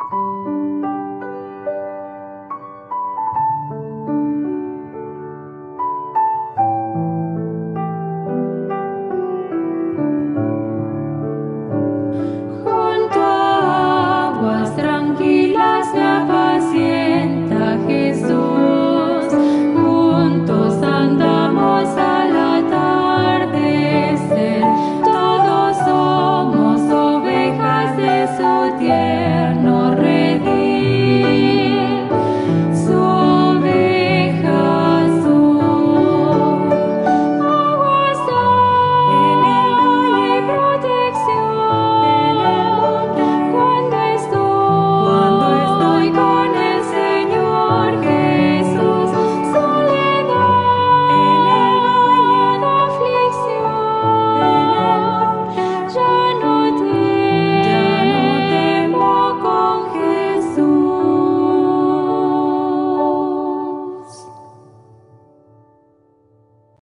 Junto a aguas tranquilas me apacienta Jesús. Juntos andamos al atardecer. Todos somos ovejas de su tierno